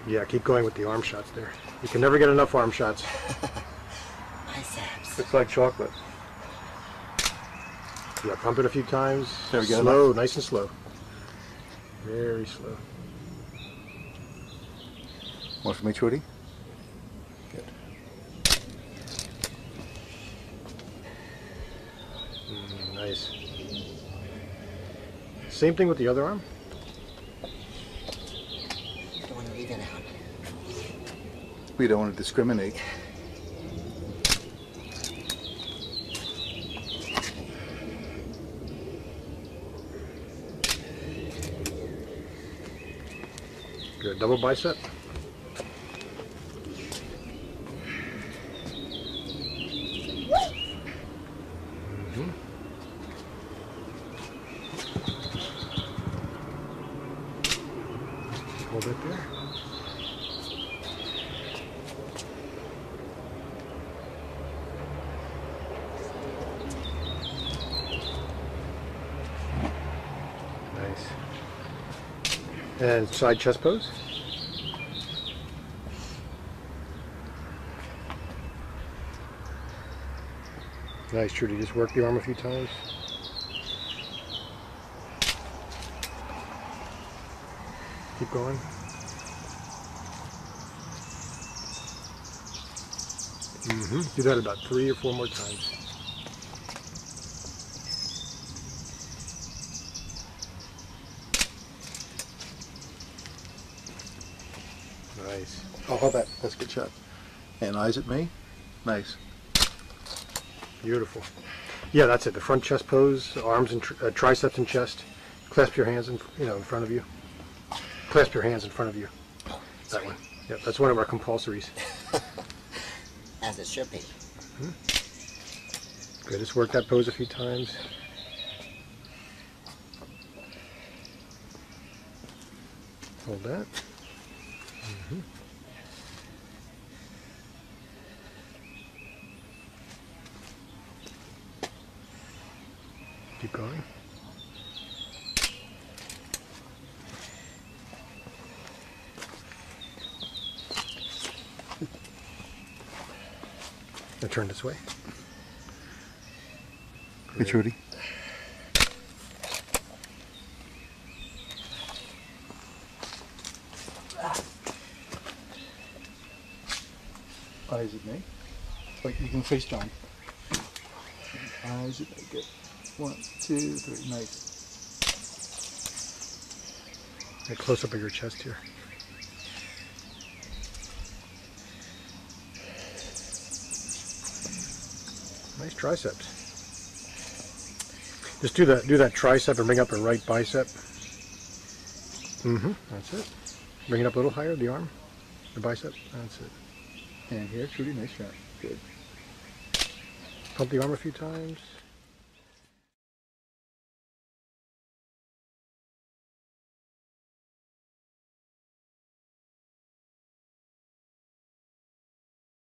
Yeah, keep going with the arm shots there. You can never get enough arm shots. Biceps. It's like chocolate. Yeah, pump it a few times. There we go. Slow, nice and slow. Very slow. More for me, Trudy? Good. Nice. Same thing with the other arm. Don't want to leave it out. We don't want to discriminate. Good. Double bicep. Hold it there. Nice. And side chest pose. Nice, Trudy. Just work the arm a few times. Keep going. Do that about 3 or 4 more times. Nice. Oh, hold that. That's a good shot. And eyes at me. Nice. Beautiful. Yeah, that's it. The front chest pose, arms and triceps and chest. Clasp your hands in front of you. Clasp your hands in front of you. That one. Yep, that's one of our compulsories. As it should be. Good. Just work that pose a few times. Hold that. Keep going. Now turn this way. Hey, Trudy. Eyes at me. Wait, you can face John. Eyes at me. Good. 1, 2, 3. Nice. Get close up of your chest here. Nice triceps. Just do that tricep and bring up the right bicep. That's it. Bring it up a little higher, the arm, the bicep. That's it. And here, Trudy, nice shot. Good. Pump the arm a few times.